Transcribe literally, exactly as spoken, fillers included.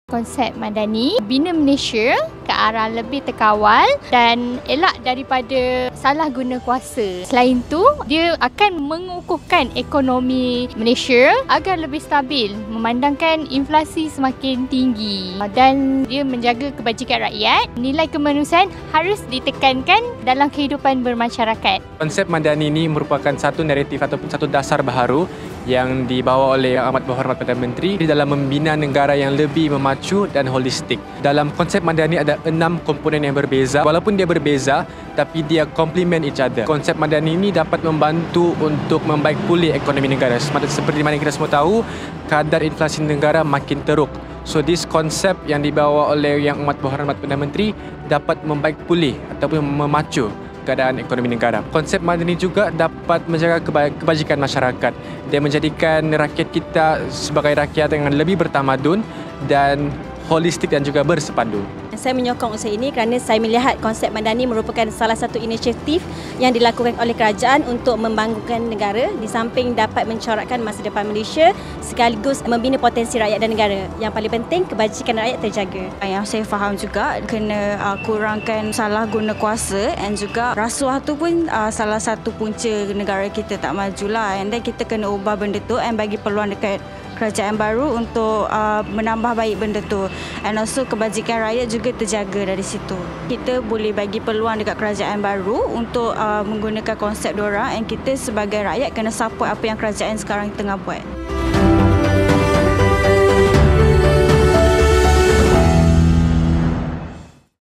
Konsep Madani bina Malaysia ke arah lebih terkawal dan elak daripada salah guna kuasa. Selain itu, dia akan mengukuhkan ekonomi Malaysia agar lebih stabil memandangkan inflasi semakin tinggi dan dia menjaga kebajikan rakyat. Nilai kemanusiaan harus ditekankan dalam kehidupan bermasyarakat. Konsep Madani ini merupakan satu naratif ataupun satu dasar baharu yang dibawa oleh Yang Amat Berhormat Perdana Menteri di dalam membina negara yang lebih memacu dan holistik. Dalam konsep Madani ada enam komponen yang berbeza. Walaupun dia berbeza, tapi dia complement each other. Konsep Madani ini dapat membantu untuk membaik pulih ekonomi negara. Seperti mana kita semua tahu, kadar inflasi negara makin teruk. So this konsep yang dibawa oleh Yang Amat Berhormat Perdana Menteri dapat membaik pulih ataupun memacu keadaan ekonomi negara. Konsep Madani juga dapat menjaga kebajikan masyarakat. Dia menjadikan rakyat kita sebagai rakyat yang lebih bertamadun dan holistik dan juga bersepandu. Saya menyokong usaha ini kerana saya melihat konsep Madani merupakan salah satu inisiatif yang dilakukan oleh kerajaan untuk membangunkan negara di samping dapat mencorakkan masa depan Malaysia sekaligus membina potensi rakyat dan negara. Yang paling penting, kebajikan rakyat terjaga. Yang saya faham juga kena uh, kurangkan salah guna kuasa dan juga rasuah tu pun uh, salah satu punca negara kita tak maju lah. And then kita kena ubah benda tu and bagi peluang dekat kerajaan baru untuk uh, menambah baik benda tu. And also kebajikan rakyat juga terjaga dari situ. Kita boleh bagi peluang dekat kerajaan baru untuk uh, menggunakan konsep diorang and kita sebagai rakyat kena support apa yang kerajaan sekarang tengah buat.